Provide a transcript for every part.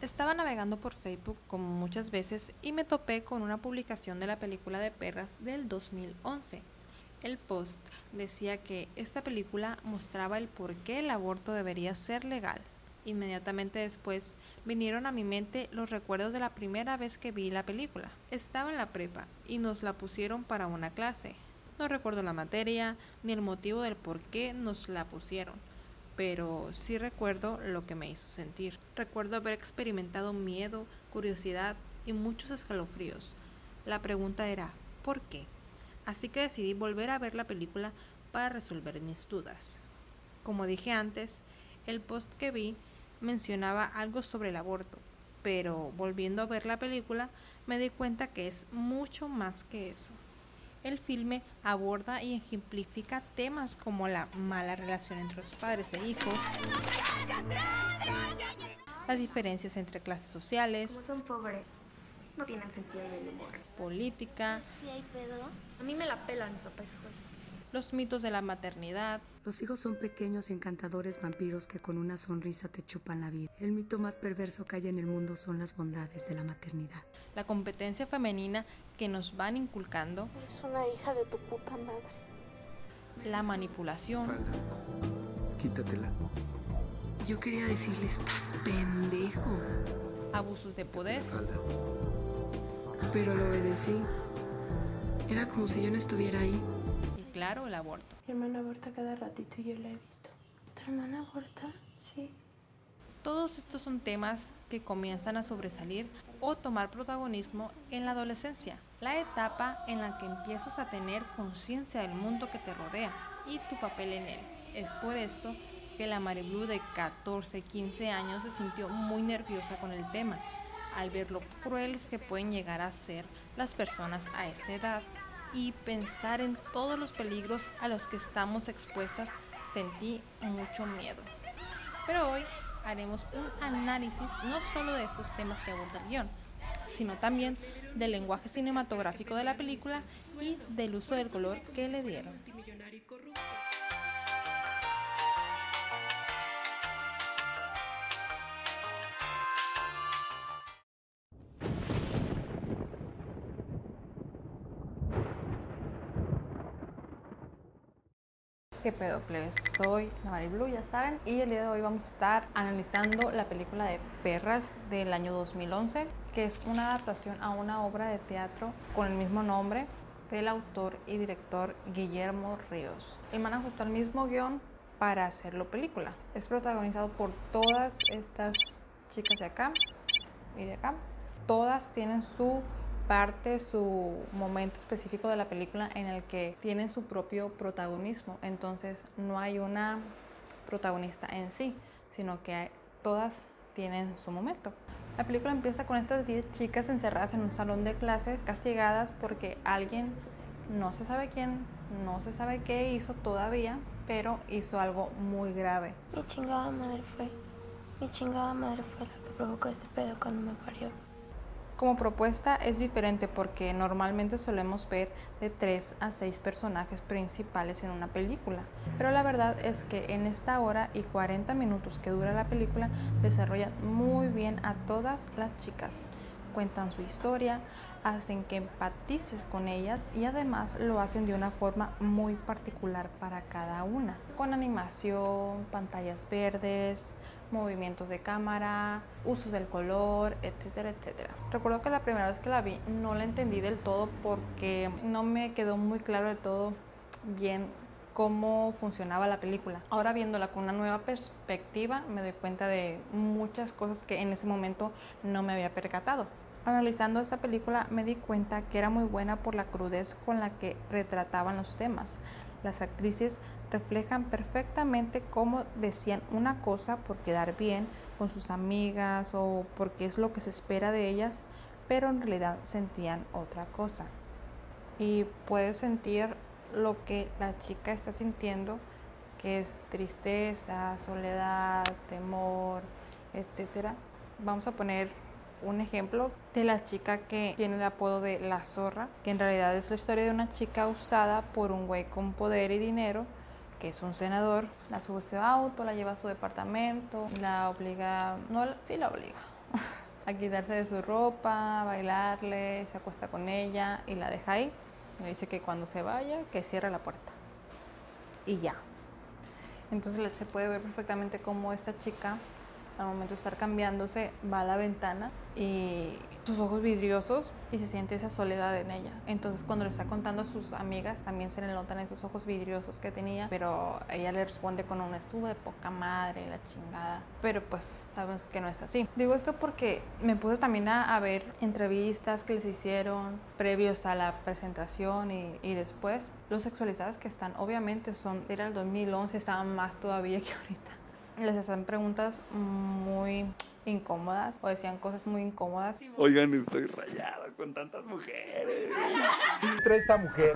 Estaba navegando por Facebook como muchas veces y me topé con una publicación de la película de Perras del 2011. El post decía que esta película mostraba el por qué el aborto debería ser legal. Inmediatamente después vinieron a mi mente los recuerdos de la primera vez que vi la película. Estaba en la prepa y nos la pusieron para una clase. No recuerdo la materia ni el motivo del por qué nos la pusieron, pero sí recuerdo lo que me hizo sentir. Recuerdo haber experimentado miedo, curiosidad y muchos escalofríos. La pregunta era, ¿por qué? Así que decidí volver a ver la película para resolver mis dudas. Como dije antes, el post que vi mencionaba algo sobre el aborto, pero volviendo a ver la película me di cuenta que es mucho más que eso. El filme aborda y ejemplifica temas como la mala relación entre los padres e hijos, las diferencias entre clases sociales, Como son pobres, no tienen sentido del humor. política, ¿Sí hay pedo? A mí me la pelan, mi papá es juez. los mitos de la maternidad, Los hijos son pequeños y encantadores vampiros que con una sonrisa te chupan la vida. El mito más perverso que hay en el mundo son las bondades de la maternidad. la competencia femenina que nos van inculcando, Es una hija de tu puta madre. la manipulación, Falda, quítatela. Yo quería decirle, estás pendejo. abusos de poder, Falda. Pero lo obedecí. Era como si yo no estuviera ahí. y claro, el aborto. Mi hermana aborta cada ratito y yo la he visto. ¿Tu hermana aborta? Sí. Todos estos son temas que comienzan a sobresalir o tomar protagonismo en la adolescencia, la etapa en la que empiezas a tener conciencia del mundo que te rodea y tu papel en él. Es por esto que la Mariblue de 14-15 años se sintió muy nerviosa con el tema, al ver lo crueles que pueden llegar a ser las personas a esa edad y pensar en todos los peligros a los que estamos expuestas, sentí mucho miedo. Pero hoy haremos un análisis no solo de estos temas que aborda el guión, sino también del lenguaje cinematográfico de la película y del uso del color que le dieron. ¿Qué pedo, plebes? Soy la Mariblue, ya saben, y el día de hoy vamos a estar analizando la película de Perras del año 2011, que es una adaptación a una obra de teatro con el mismo nombre del autor y director Guillermo Ríos. El man ajustó el mismo guión para hacerlo película. Es protagonizado por todas estas chicas de acá y de acá. Todas tienen su parte, su momento específico de la película en el que tienen su propio protagonismo. Entonces no hay una protagonista en sí, sino que todas tienen su momento. La película empieza con estas 10 chicas encerradas en un salón de clases, castigadas porque alguien, no se sabe quién, no se sabe qué hizo todavía, pero hizo algo muy grave. Mi chingada madre fue la que provocó este pedo cuando me parió. Como propuesta es diferente porque normalmente solemos ver de 3 a 6 personajes principales en una película, pero la verdad es que en esta hora y 40 minutos que dura la película desarrollan muy bien a todas las chicas. Cuentan su historia, hacen que empatices con ellas y además lo hacen de una forma muy particular para cada una, con animación, pantallas verdes, movimientos de cámara, usos del color, etcétera, etcétera. Recuerdo que la primera vez que la vi no la entendí del todo porque no me quedó muy claro del todo bien cómo funcionaba la película. Ahora viéndola con una nueva perspectiva me doy cuenta de muchas cosas que en ese momento no me había percatado. Analizando esta película me di cuenta que era muy buena por la crudez con la que retrataban los temas. Las actrices reflejan perfectamente cómo decían una cosa por quedar bien con sus amigas o porque es lo que se espera de ellas, pero en realidad sentían otra cosa. Y puedes sentir lo que la chica está sintiendo, que es tristeza, soledad, temor, etcétera. Vamos a poner un ejemplo de la chica que tiene de apodo de La Zorra, que en realidad es la historia de una chica usada por un güey con poder y dinero, que es un senador. La sube a su auto, la lleva a su departamento, la obliga, no, sí la obliga, a quitarse de su ropa, a bailarle, se acuesta con ella y la deja ahí. Le dice que cuando se vaya, que cierre la puerta. Y ya. Entonces se puede ver perfectamente cómo esta chica, al momento de estar cambiándose, va a la ventana y sus ojos vidriosos y se siente esa soledad en ella. Entonces cuando le está contando a sus amigas también se le notan esos ojos vidriosos que tenía, pero ella le responde con un estuvo de poca madre, la chingada. Pero pues sabemos que no es así. Digo esto porque me puse también a ver entrevistas que les hicieron previos a la presentación y después. Los sexualizadas que están, obviamente era el 2011, estaban más todavía que ahorita. Les hacen preguntas muy incómodas o decían cosas muy incómodas. Oigan, estoy rayado con tantas mujeres. Trae esta mujer.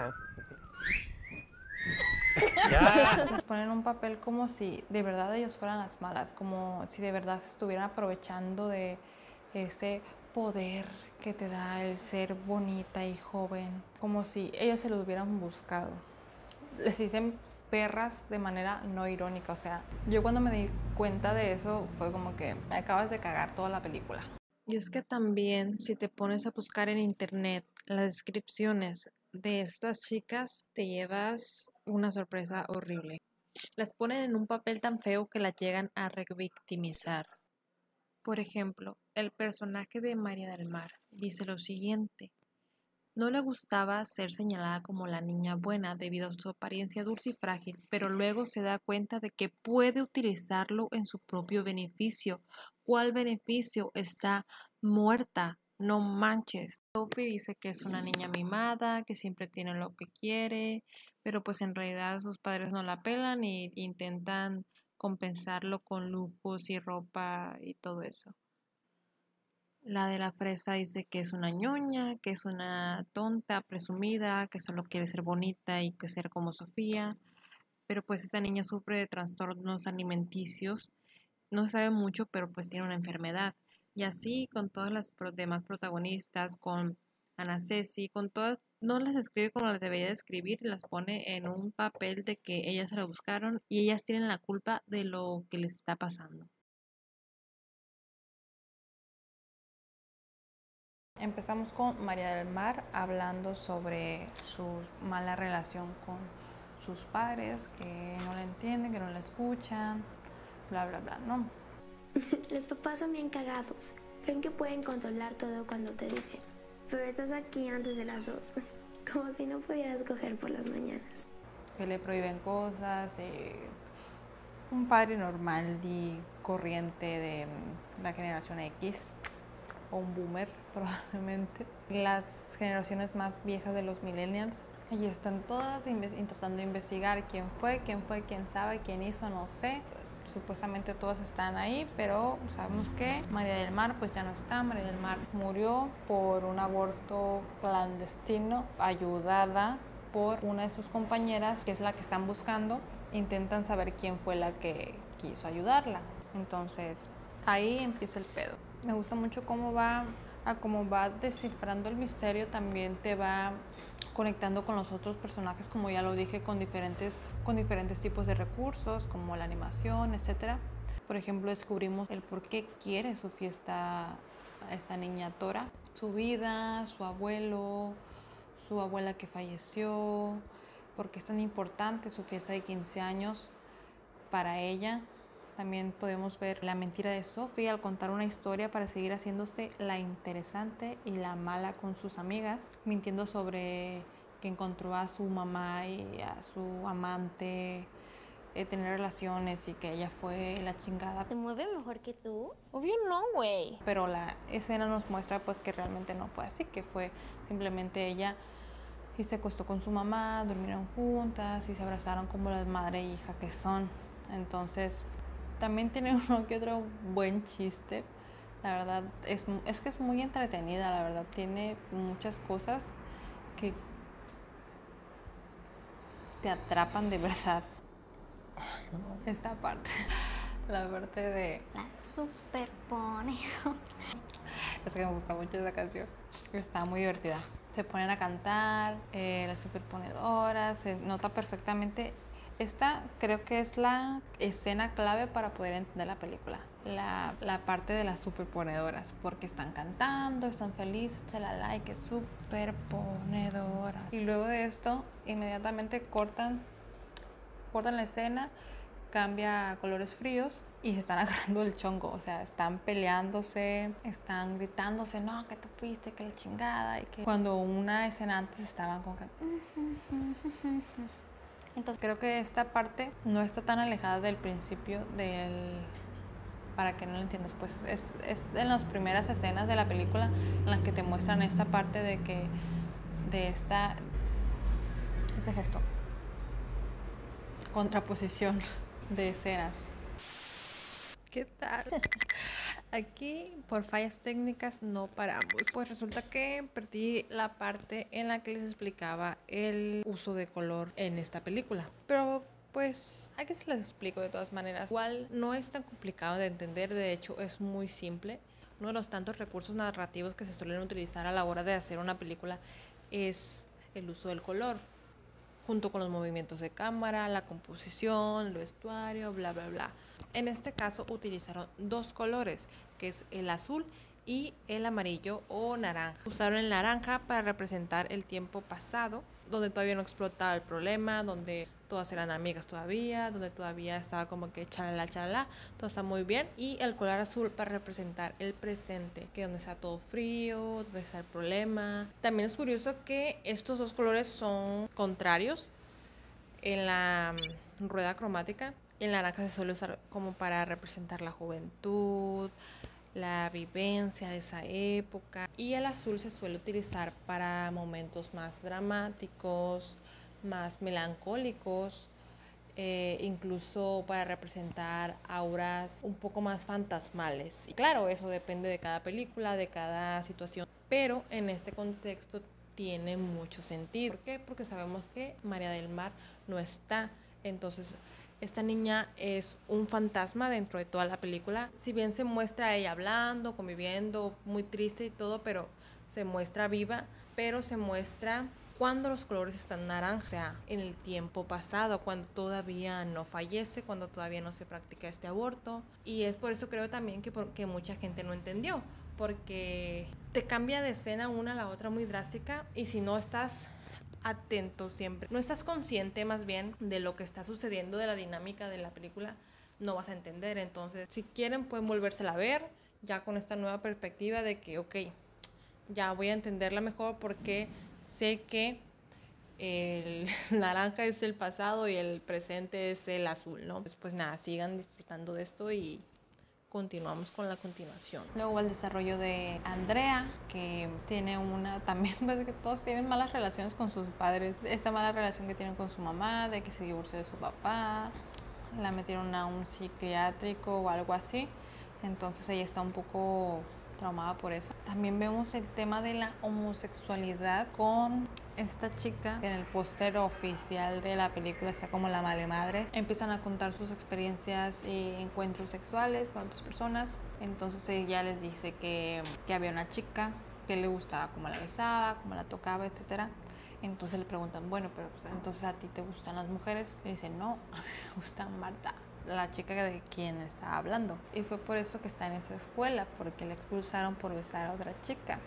Les ponen un papel como si de verdad ellos fueran las malas, como si de verdad se estuvieran aprovechando de ese poder que te da el ser bonita y joven, como si ellos se lo hubieran buscado. Les dicen perras de manera no irónica, o sea, yo cuando me di cuenta de eso fue como que me acabas de cagar toda la película. Y es que también si te pones a buscar en internet las descripciones de estas chicas, te llevas una sorpresa horrible. Las ponen en un papel tan feo que las llegan a revictimizar. Por ejemplo, el personaje de María del Mar dice lo siguiente: no le gustaba ser señalada como la niña buena debido a su apariencia dulce y frágil, pero luego se da cuenta de que puede utilizarlo en su propio beneficio. ¿Cuál beneficio? Está muerta, no manches. Sophie dice que es una niña mimada, que siempre tiene lo que quiere, pero pues en realidad sus padres no la pelan y intentan compensarlo con lujos y ropa y todo eso. La de la fresa dice que es una ñoña, que es una tonta, presumida, que solo quiere ser bonita y que ser como Sofía. Pero pues esa niña sufre de trastornos alimenticios. No se sabe mucho, pero pues tiene una enfermedad. Y así con todas las demás protagonistas, con Ana Ceci, con todas, no las escribe como las debería de escribir, las pone en un papel de que ellas se la buscaron y ellas tienen la culpa de lo que les está pasando. Empezamos con María del Mar hablando sobre su mala relación con sus padres, que no la entienden, que no la escuchan, bla, bla, bla, ¿no? Los papás son bien cagados. Creen que pueden controlar todo cuando te dicen, pero estás aquí antes de las 2. Como si no pudieras coger por las mañanas. Que le prohíben cosas, un padre normal y corriente de la generación X. O un boomer probablemente. Las generaciones más viejas de los millennials, allí están todas tratando de investigar quién fue, quién sabe, quién hizo, no sé. Supuestamente todas están ahí, pero sabemos que María del Mar pues ya no está. María del Mar murió por un aborto clandestino, ayudada por una de sus compañeras, que es la que están buscando. Intentan saber quién fue la que quiso ayudarla. Entonces ahí empieza el pedo. Me gusta mucho cómo va descifrando el misterio, también te va conectando con los otros personajes, como ya lo dije, con diferentes tipos de recursos, como la animación, etc. Por ejemplo, descubrimos el por qué quiere su fiesta a esta niña Tora, su vida, su abuelo, su abuela que falleció, por qué es tan importante su fiesta de 15 años para ella. También podemos ver la mentira de Sophie al contar una historia para seguir haciéndose la interesante y la mala con sus amigas, mintiendo sobre que encontró a su mamá y a su amante, tener relaciones y que ella fue la chingada. ¿Te mueve mejor que tú? Obvio no, güey. Pero la escena nos muestra pues que realmente no fue así, que fue simplemente ella y se acostó con su mamá, durmieron juntas y se abrazaron como las madre e hija que son. Entonces también tiene uno que otro buen chiste. La verdad, es que es muy entretenida, la verdad. Tiene muchas cosas que te atrapan de verdad. Esta parte, la parte de... La superpone. Es que me gusta mucho esa canción. Está muy divertida. Se ponen a cantar, las superponedoras, se nota perfectamente. Esta creo que es la escena clave para poder entender la película. la parte de las superponedoras, porque están cantando, están felices, chalala, y que superponedoras. Y luego de esto, inmediatamente cortan la escena, cambia a colores fríos y se están agarrando el chongo, o sea, están peleándose, están gritándose, no, que tú fuiste, que la chingada, y que cuando una escena antes estaban como que... Entonces creo que esta parte no está tan alejada del principio para que no lo entiendas, pues es en las primeras escenas de la película en las que te muestran esta parte de que, ese gesto, contraposición de escenas. ¿Qué tal? Aquí por fallas técnicas no paramos. Pues resulta que perdí la parte en la que les explicaba el uso de color en esta película. Pero pues aquí se les explico de todas maneras. Igual no es tan complicado de entender, de hecho es muy simple. Uno de los tantos recursos narrativos que se suelen utilizar a la hora de hacer una película es el uso del color, junto con los movimientos de cámara, la composición, el vestuario, bla, bla, bla. En este caso utilizaron dos colores, que es el azul y el amarillo o naranja. Usaron el naranja para representar el tiempo pasado, donde todavía no explotaba el problema, donde todas eran amigas todavía, donde todavía estaba como que chalala, chalala, todo está muy bien. Y el color azul para representar el presente, que donde está todo frío, donde está el problema. También es curioso que estos dos colores son contrarios en la rueda cromática. El naranja se suele usar como para representar la juventud, la vivencia de esa época, y el azul se suele utilizar para momentos más dramáticos, más melancólicos, incluso para representar auras un poco más fantasmales. Y claro, eso depende de cada película, de cada situación, pero en este contexto tiene mucho sentido. ¿Por qué? Porque sabemos que María del Mar no está, entonces esta niña es un fantasma dentro de toda la película. Si bien se muestra a ella hablando, conviviendo, muy triste y todo, pero se muestra viva, pero se muestra cuando los colores están naranjas, o sea, en el tiempo pasado, cuando todavía no fallece, cuando todavía no se practica este aborto. Y es por eso creo también que mucha gente no entendió, porque te cambia de escena una a la otra muy drástica, y si no estás atento siempre, no estás consciente más bien de lo que está sucediendo, de la dinámica de la película, no vas a entender. Entonces, si quieren pueden volvérsela a ver ya con esta nueva perspectiva de que, ok, ya voy a entenderla mejor porque sé que el naranja es el pasado y el presente es el azul, ¿no? Pues nada, sigan disfrutando de esto y continuamos con la continuación. Luego el desarrollo de Andrea, que tiene también pues que todos tienen malas relaciones con sus padres. Esta mala relación que tienen con su mamá, de que se divorció de su papá, la metieron a un psiquiátrico o algo así. Entonces ella está un poco traumada por eso. También vemos el tema de la homosexualidad con esta chica que en el póster oficial de la película está como la mala madre. Empiezan a contar sus experiencias y encuentros sexuales con otras personas. Entonces ella les dice que había una chica que le gustaba cómo la besaba, cómo la tocaba, etcétera. Entonces le preguntan, bueno, pero pues, entonces ¿a ti te gustan las mujeres? Y dice, no, a mí me gusta Marta, la chica de quien está hablando. Y fue por eso que está en esa escuela, porque la expulsaron por besar a otra chica.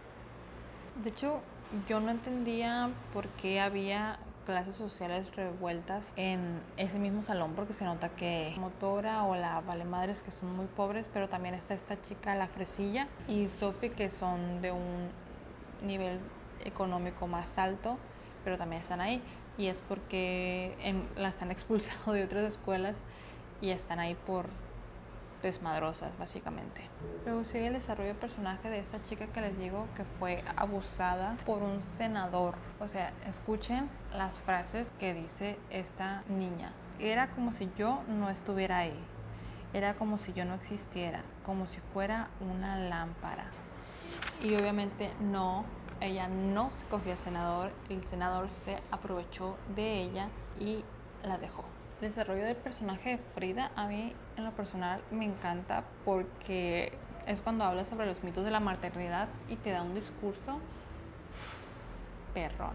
De hecho, yo no entendía por qué había clases sociales revueltas en ese mismo salón, porque se nota que la motora o la valemadres que son muy pobres, pero también está esta chica, la fresilla, y Sophie, que son de un nivel económico más alto, pero también están ahí. Y es porque las han expulsado de otras escuelas y están ahí por desmadrosas, básicamente. Luego sigue el desarrollo del personaje de esta chica que les digo que fue abusada por un senador. O sea, escuchen las frases que dice esta niña. Era como si yo no estuviera ahí. Era como si yo no existiera, como si fuera una lámpara. Y obviamente ella no se cogió al senador, el senador se aprovechó de ella y la dejó. El desarrollo del personaje de Frida a mí en lo personal me encanta porque es cuando habla sobre los mitos de la maternidad y te da un discurso perrón.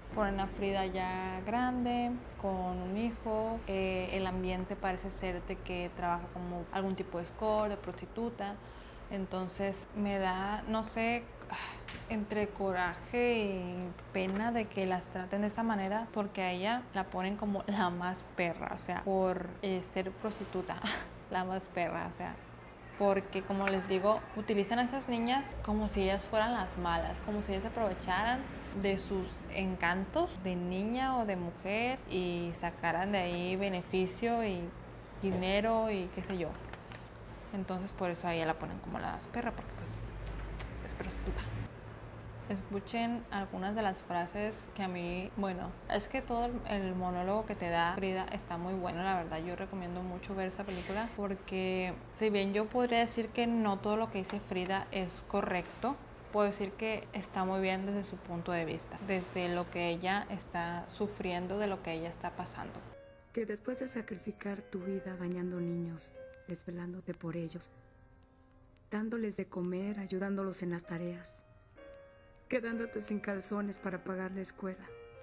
Ponen a Frida ya grande, con un hijo, el ambiente parece ser de que trabaja como algún tipo de escort, de prostituta, entonces me da, no sé, entre coraje y pena de que las traten de esa manera, porque a ella la ponen como la más perra, o sea, por ser prostituta, la más perra, o sea, porque como les digo, utilizan a esas niñas como si ellas fueran las malas, como si ellas se aprovecharan de sus encantos de niña o de mujer y sacaran de ahí beneficio y dinero y qué sé yo. Entonces por eso a ella la ponen como la más perra, porque pues es prostituta. Escuchen algunas de las frases que a mí, bueno, es que todo el monólogo que te da Frida está muy bueno, la verdad. Yo recomiendo mucho ver esa película porque si bien yo podría decir que no todo lo que dice Frida es correcto, puedo decir que está muy bien desde su punto de vista, desde lo que ella está sufriendo, de lo que ella está pasando. Que después de sacrificar tu vida bañando niños, desvelándote por ellos, dándoles de comer, ayudándolos en las tareas, quedándote sin calzones para pagar la escuela,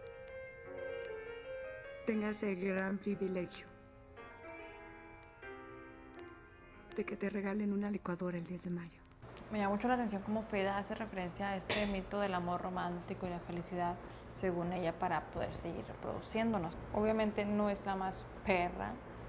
tengas el gran privilegio de que te regalen una licuadora el 10 de mayo. Me llama mucho la atención cómo Frida hace referencia a este mito del amor romántico y la felicidad, según ella, para poder seguir reproduciéndonos. Obviamente no es la más perra,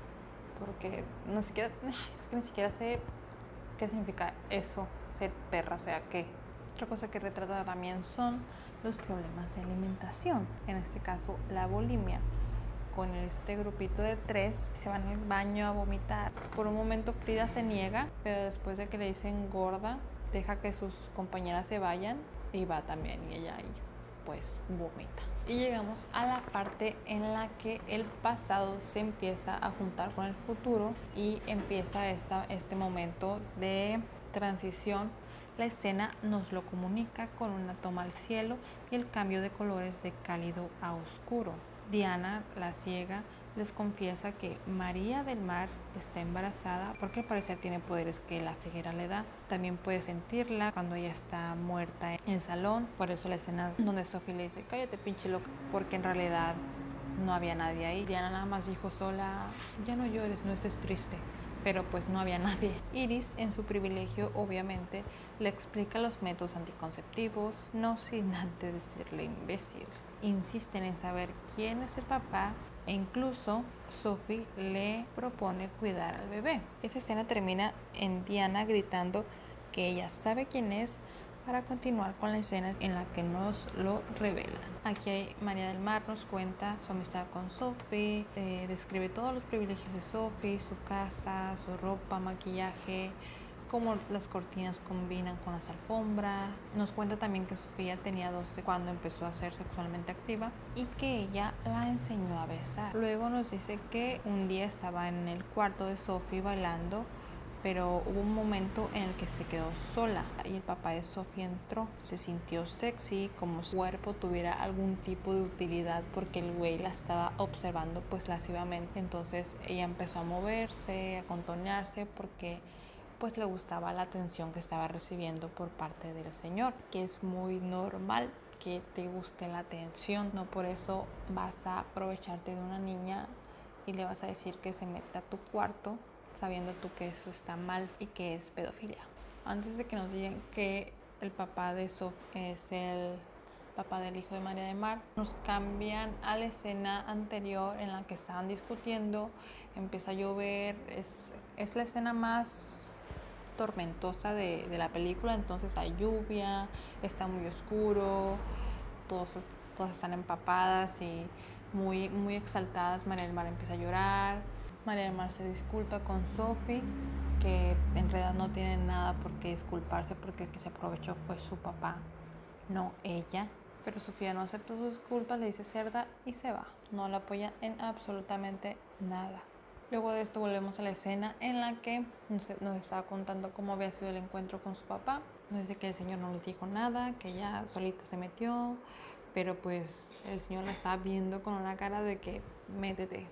porque ni siquiera, es que ni siquiera sé qué significa eso, ser perra, o sea, ¿qué? Otra cosa que retrata también son los problemas de alimentación, en este caso la bulimia. Con este grupito de 3 se van al baño a vomitar. Por un momento Frida se niega, pero después de que le dicen gorda, deja que sus compañeras se vayan y va también, y ella ahí pues vomita. Y llegamos a la parte en la que el pasado se empieza a juntar con el futuro y empieza este momento de transición. La escena nos lo comunica con una toma al cielo y el cambio de colores de cálido a oscuro. Diana, la ciega, les confiesa que María del Mar está embarazada porque al parecer tiene poderes que la ceguera le da. También puede sentirla cuando ella está muerta en el salón. Por eso la escena donde Sophie le dice, cállate pinche loca, porque en realidad no había nadie ahí. Diana nada más dijo sola, ya no llores, no estés triste. Pero pues no había nadie. Iris, en su privilegio, obviamente, le explica los métodos anticonceptivos, no sin antes decirle imbécil. Insisten en saber quién es el papá e incluso Sophie le propone cuidar al bebé. Esa escena termina en Diana gritando que ella sabe quién es para continuar con la escena en la que nos lo revelan. Aquí María del Mar nos cuenta su amistad con Sophie, describe todos los privilegios de Sophie, su casa, su ropa, maquillaje, cómo las cortinas combinan con las alfombras. Nos cuenta también que Sofía tenía 12 cuando empezó a ser sexualmente activa y que ella la enseñó a besar. Luego nos dice que un día estaba en el cuarto de Sophie bailando, pero hubo un momento en el que se quedó sola y el papá de Sofía entró. Se sintió sexy, como su cuerpo tuviera algún tipo de utilidad porque el güey la estaba observando pues lascivamente. Entonces ella empezó a moverse, a contonearse porque pues le gustaba la atención que estaba recibiendo por parte del señor, que es muy normal que te guste la atención. No por eso vas a aprovecharte de una niña y le vas a decir que se meta a tu cuarto sabiendo tú que eso está mal y que es pedofilia. Antes de que nos digan que el papá de Sophie es el papá del hijo de María del Mar, nos cambian a la escena anterior en la que estaban discutiendo, empieza a llover, es la escena más tormentosa de la película, entonces hay lluvia, está muy oscuro, todas están empapadas y muy exaltadas. María del Mar empieza a llorar. María del Mar se disculpa con Sophie, que en realidad no tiene nada por qué disculparse porque el que se aprovechó fue su papá, no ella. Pero Sofía no acepta sus disculpas, le dice cerda y se va. No la apoya en absolutamente nada. Luego de esto volvemos a la escena en la que nos estaba contando cómo había sido el encuentro con su papá. Nos dice que el señor no le dijo nada, que ella solita se metió, pero pues el señor la estaba viendo con una cara de que métete.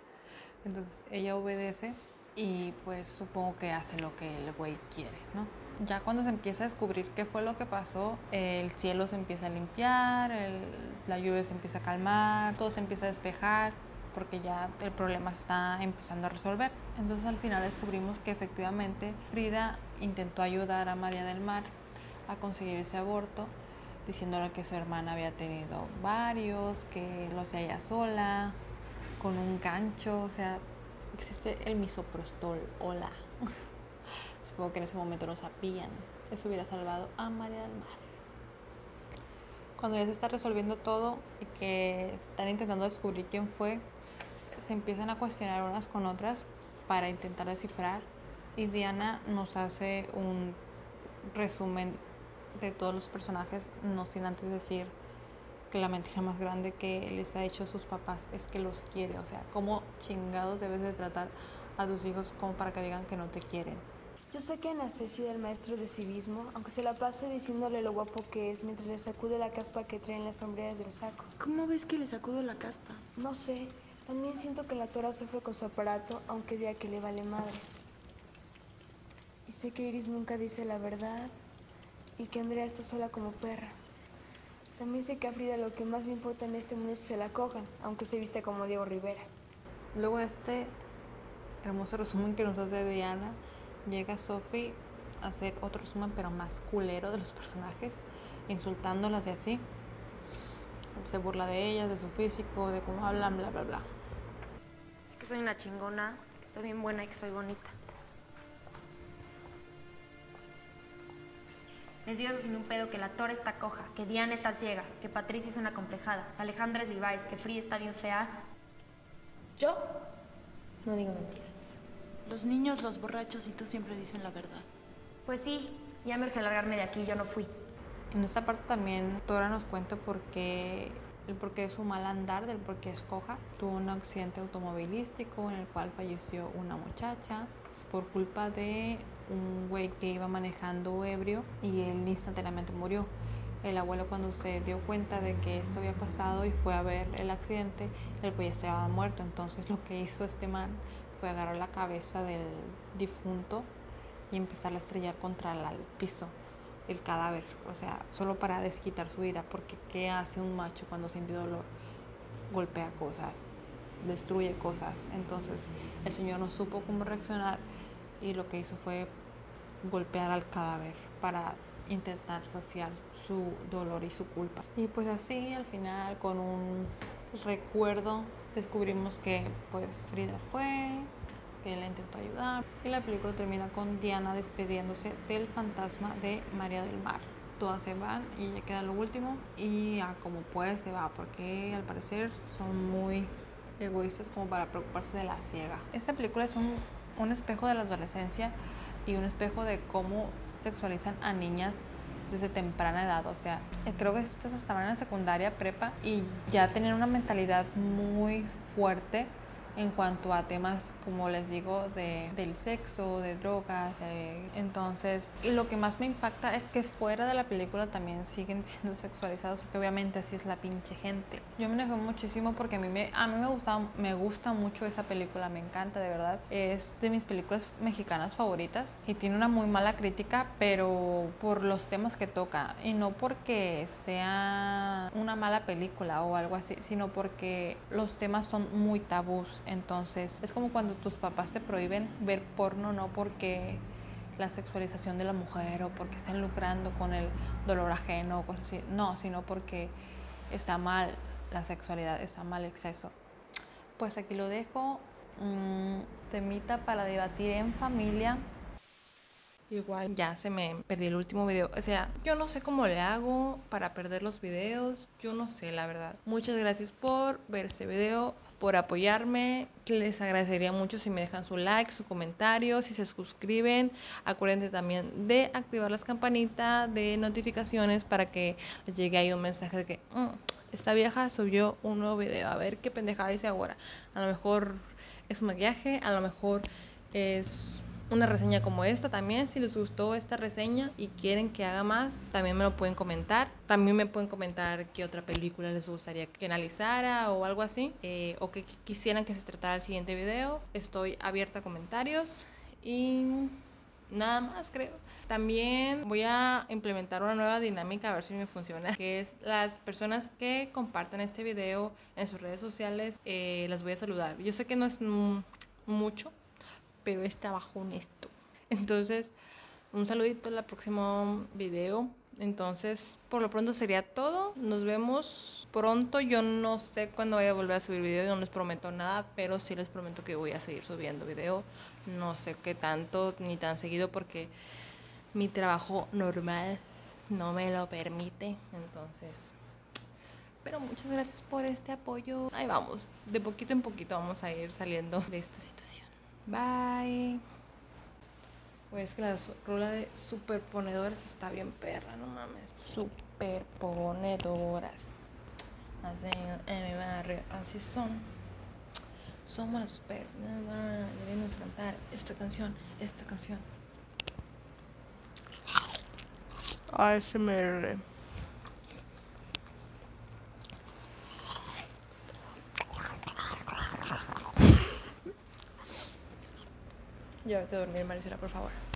Entonces ella obedece y pues supongo que hace lo que el güey quiere, ¿no? Ya cuando se empieza a descubrir qué fue lo que pasó, el cielo se empieza a limpiar, la lluvia se empieza a calmar, todo se empieza a despejar, porque ya el problema se está empezando a resolver. Entonces al final descubrimos que efectivamente Frida intentó ayudar a María del Mar a conseguir ese aborto, diciéndole que su hermana había tenido varios, que lo hacía ella sola, con un gancho, o sea, existe el misoprostol, hola. Supongo que en ese momento no sabían. Eso hubiera salvado a María del Mar. Cuando ya se está resolviendo todo y que están intentando descubrir quién fue, se empiezan a cuestionar unas con otras para intentar descifrar, y Diana nos hace un resumen de todos los personajes, no sin antes decir que la mentira más grande que les ha hecho sus papás es que los quiere. O sea, ¿cómo chingados debes de tratar a tus hijos como para que digan que no te quieren? Yo sé que Anastasio del maestro de civismo, aunque se la pase diciéndole lo guapo que es mientras le sacude la caspa que trae en las sombreras del saco. ¿Cómo ves que le sacudo la caspa? No sé, también siento que la tora sufre con su aparato, aunque diga que le vale madres. Y sé que Iris nunca dice la verdad y que Andrea está sola como perra. También sé que a Frida lo que más le importa en este mundo es que se la cojan, aunque se viste como Diego Rivera. Luego de este hermoso resumen que nos hace Diana, llega Sophie a hacer otro resumen pero más culero de los personajes, insultándolas y así. Se burla de ellas, de su físico, de cómo hablan, bla, bla, bla. Sé que soy una chingona, que estoy bien buena y que soy bonita. Les digo sin un pedo que la Tora está coja, que Diana está ciega, que Patricia es una complejada, que Alejandra es Levi's, que Frida está bien fea. Yo no digo mentiras. Los niños, los borrachos y tú siempre dicen la verdad. Pues sí, ya me urge largarme de aquí, yo no fui. En esta parte también Tora nos cuenta el porqué de su mal andar, del por qué es coja. Tuvo un accidente automovilístico en el cual falleció una muchacha por culpa de un güey que iba manejando ebrio y él instantáneamente murió. El abuelo, cuando se dio cuenta de que esto había pasado y fue a ver el accidente, el güey ya estaba muerto. Entonces lo que hizo este man fue agarrar la cabeza del difunto y empezar a estrellar contra el piso, el cadáver, o sea, solo para desquitar su ira, porque ¿qué hace un macho cuando siente dolor? Golpea cosas, destruye cosas. Entonces el señor no supo cómo reaccionar y lo que hizo fue golpear al cadáver para intentar saciar su dolor y su culpa. Y pues así al final, con un recuerdo, descubrimos que pues Frida fue, que la intentó ayudar, y la película termina con Diana despidiéndose del fantasma de María del Mar. Todas se van y ella queda lo último, y como puede se va, porque al parecer son muy egoístas como para preocuparse de la ciega. Esta película es un espejo de la adolescencia y un espejo de cómo sexualizan a niñas desde temprana edad. O sea, creo que estas estaban en la secundaria, prepa, y ya tenían una mentalidad muy fuerte en cuanto a temas, como les digo, del sexo, de drogas. Entonces, y lo que más me impacta es que fuera de la película también siguen siendo sexualizados, porque obviamente así es la pinche gente. Yo me enojé muchísimo porque a mí me gusta mucho esa película, me encanta, de verdad. Es de mis películas mexicanas favoritas y tiene una muy mala crítica, pero por los temas que toca, y no porque sea una mala película o algo así, sino porque los temas son muy tabús. Entonces es como cuando tus papás te prohíben ver porno, no porque la sexualización de la mujer o porque están lucrando con el dolor ajeno o cosas así, no, sino porque está mal la sexualidad, está mal el exceso. Pues aquí lo dejo, temita para debatir en familia. Igual ya se me perdí el último video, o sea, yo no sé cómo le hago para perder los videos, yo no sé, la verdad. Muchas gracias por ver este video, por apoyarme. Les agradecería mucho si me dejan su like, su comentario, si se suscriben. Acuérdense también de activar las campanitas de notificaciones para que les llegue ahí un mensaje de que esta vieja subió un nuevo video, a ver qué pendejada dice ahora. A lo mejor es un maquillaje, a lo mejor es una reseña como esta. También, si les gustó esta reseña y quieren que haga más, también me lo pueden comentar. También me pueden comentar qué otra película les gustaría que analizara o algo así, o que quisieran que se tratara el siguiente video. Estoy abierta a comentarios y nada más, creo. También voy a implementar una nueva dinámica, a ver si me funciona, que es las personas que comparten este video en sus redes sociales, las voy a saludar. Yo sé que no es mucho, pero es trabajo honesto. Entonces, un saludito en el próximo video. Entonces, por lo pronto sería todo. Nos vemos pronto. Yo no sé cuándo voy a volver a subir video. Yo no les prometo nada, pero sí les prometo que voy a seguir subiendo video. No sé qué tanto ni tan seguido porque mi trabajo normal no me lo permite. Entonces, pero muchas gracias por este apoyo. Ahí vamos. De poquito en poquito vamos a ir saliendo de esta situación. Bye. Pues que la rola de superponedoras está bien perra, no mames. Superponedoras. Así en mi barrio, así son. Somos las super. Debemos cantar esta canción. ASMR. Ya vete a dormir, Marisela, por favor.